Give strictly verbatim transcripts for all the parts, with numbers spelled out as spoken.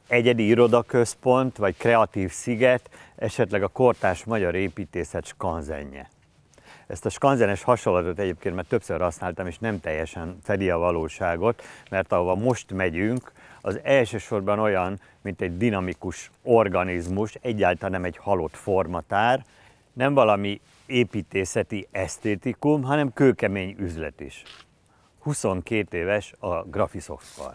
egyedi irodaközpont, vagy kreatív sziget, esetleg a kortárs magyar építészet skanzenje. Ezt a skanzenes hasonlatot egyébként már többször használtam, és nem teljesen fedi a valóságot, mert ahova most megyünk, az elsősorban olyan, mint egy dinamikus organizmus, egyáltalán nem egy halott formatár, nem valami építészeti esztétikum, hanem kőkemény üzlet is. huszonkét éves a Graphisoft Park.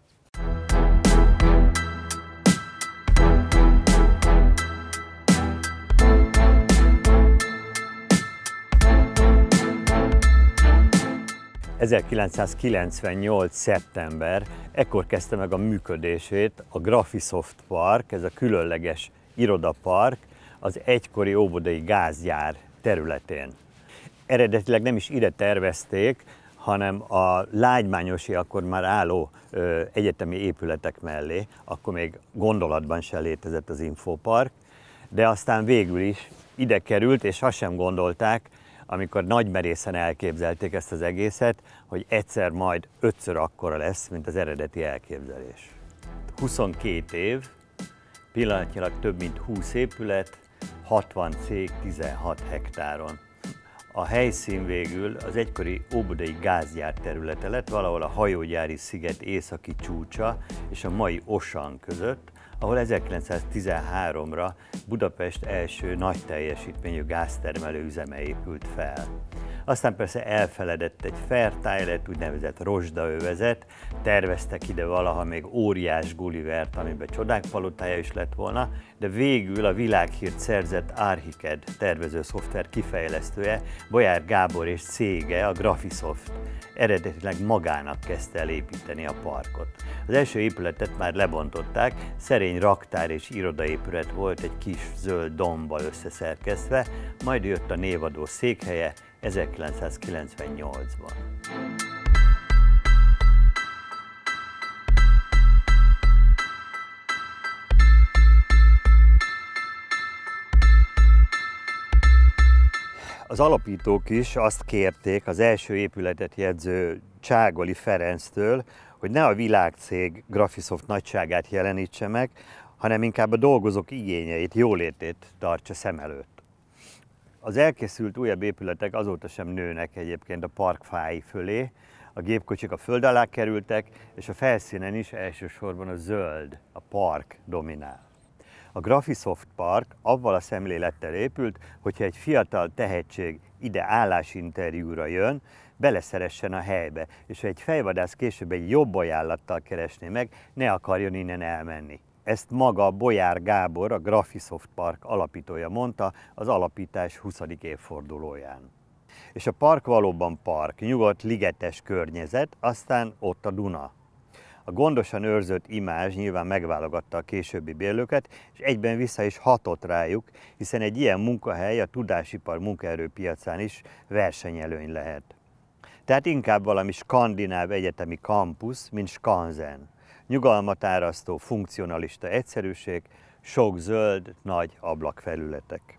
ezerkilencszázkilencvennyolc. szeptember, ekkor kezdte meg a működését a Graphisoft Park, ez a különleges irodapark az egykori óbudai gázgyár területén. Eredetileg nem is ide tervezték, hanem a lágymányosi, akkor már álló ö, egyetemi épületek mellé, akkor még gondolatban sem létezett az Infopark, de aztán végül is ide került, és azt sem gondolták, amikor nagymerészen elképzelték ezt az egészet, hogy egyszer majd ötször akkora lesz, mint az eredeti elképzelés. huszonkét év, pillanatnyilag több mint húsz épület, hatvan cég tizenhat hektáron. A helyszín végül az egykori óbudai gázgyár területe lett, valahol a hajógyári sziget északi csúcsa és a mai Osan között, ahol ezerkilencszáztizenháromra Budapest első nagy teljesítményű gáztermelő üzeme épült fel. Aztán persze elfeledett egy fertile-et, úgynevezett rozsdaövezet, terveztek ide valaha még óriás Gullivert, amiben csodák palotája is lett volna, de végül a világhírt szerzett Archicad tervező szoftver kifejlesztője, Bolyár Gábor és cége, a Graphisoft, eredetileg magának kezdte el építeni a parkot. Az első épületet már lebontották, szerény raktár és irodaépület volt egy kis zöld dombbal összeszerkesztve, majd jött a névadó székhelye ezerkilencszázkilencvennyolcban. Az alapítók is azt kérték az első épületet jegyző Cságoli Ferenctől, hogy ne a világcég Graphisoft nagyságát jelenítse meg, hanem inkább a dolgozók igényeit, jólétét tartsa szem előtt. Az elkészült újabb épületek azóta sem nőnek egyébként a park fái fölé, a gépkocsik a föld alá kerültek, és a felszínen is elsősorban a zöld, a park dominál. A Graphisoft Park avval a szemlélettel épült, hogyha egy fiatal tehetség ide állásinterjúra jön, beleszeressen a helybe, és ha egy fejvadász később egy jobb ajánlattal keresné meg, ne akarjon innen elmenni. Ezt maga Bolyár Gábor, a Graphisoft Park alapítója mondta az alapítás huszadik évfordulóján. És a park valóban park, nyugodt, ligetes környezet, aztán ott a Duna. A gondosan őrzött imázs nyilván megválogatta a későbbi bérlőket, és egyben vissza is hatott rájuk, hiszen egy ilyen munkahely a tudásipar munkaerőpiacán is versenyelőny lehet. Tehát inkább valami skandináv egyetemi kampusz, mint skanzen. Nyugalmat árasztó, funkcionalista egyszerűség, sok zöld, nagy ablakfelületek.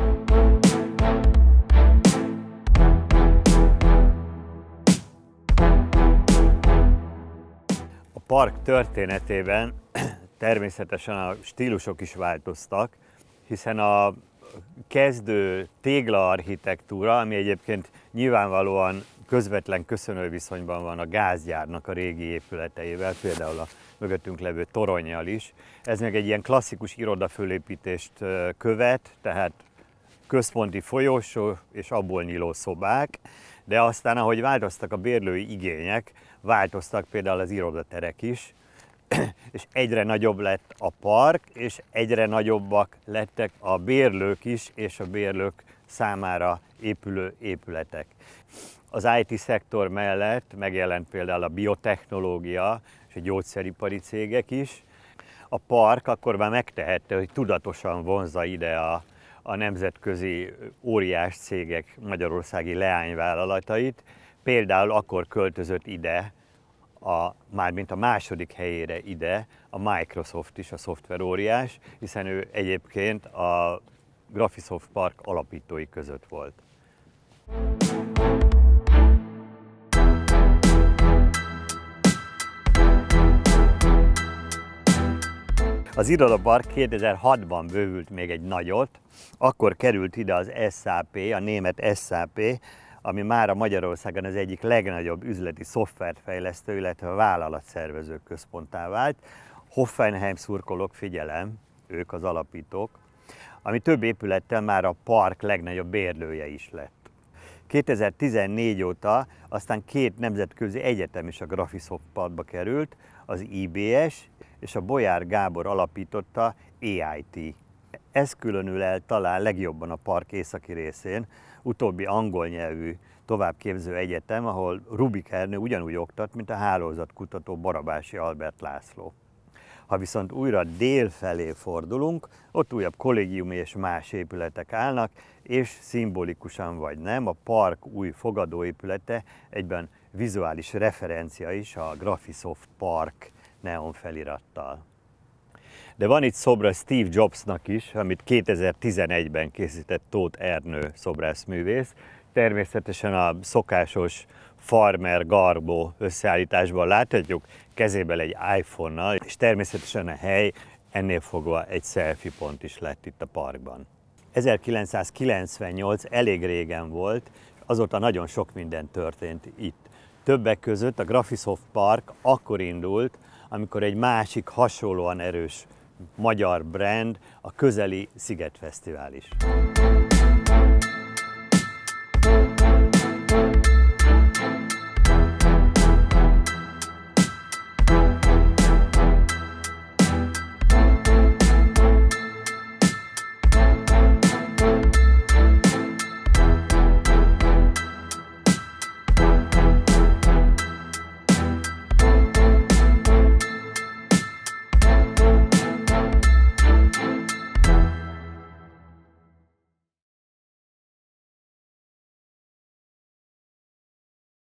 A park történetében természetesen a stílusok is változtak, hiszen a kezdő téglaarchitektúra, ami egyébként nyilvánvalóan közvetlen köszönőviszonyban van a gázgyárnak a régi épületeivel, például a mögöttünk levő toronnyal is. Ez meg egy ilyen klasszikus irodafölépítést követ, tehát központi folyosó és abból nyíló szobák, de aztán, ahogy változtak a bérlői igények, változtak például az irodaterek is, és egyre nagyobb lett a park, és egyre nagyobbak lettek a bérlők is, és a bérlők számára épülő épületek. Az i té szektor mellett megjelent például a biotechnológia és a gyógyszeripari cégek is. A park akkor már megtehette, hogy tudatosan vonzza ide a, a nemzetközi óriás cégek magyarországi leányvállalatait. Például akkor költözött ide, a, mármint a második helyére ide a Microsoft is, a szoftveróriás, hiszen ő egyébként a Graphisoft Park alapítói között volt. Az irodapark kétezer-hatban bővült még egy nagyot, akkor került ide az es á pé, a német es á pé, ami mára Magyarországon az egyik legnagyobb üzleti szoftverfejlesztő, illetve vállalatszervező központtá vált. Hoffenheim szurkolók, figyelem, ők az alapítók, ami több épülettel már a park legnagyobb bérlője is lett. kétezer-tizennégy óta aztán két nemzetközi egyetem is a Graphisoft Parkba került, az i bé es és a Bolyár Gábor alapította á i té. Ez különül el talán legjobban a park északi részén, utóbbi angol nyelvű továbbképző egyetem, ahol Rubik Ernő ugyanúgy oktat, mint a hálózatkutató Barabási Albert László. Ha viszont újra dél felé fordulunk, ott újabb kollégiumi és más épületek állnak, és szimbolikusan vagy nem, a park új fogadóépülete egyben vizuális referencia is a Graphisoft Park neon felirattal. De van itt szobra Steve Jobsnak is, amit kétezer-tizenegyben készített Tóth Ernő szobrászművész. Természetesen a szokásos farmer garbó összeállításban láthatjuk, kezében egy iPhone-nal, és természetesen a hely ennél fogva egy selfie pont is lett itt a parkban. ezerkilencszázkilencvennyolc elég régen volt, azóta nagyon sok minden történt itt. Többek között a Graphisoft Park akkor indult, amikor egy másik hasonlóan erős magyar brand, a közeli Sziget Fesztivál is.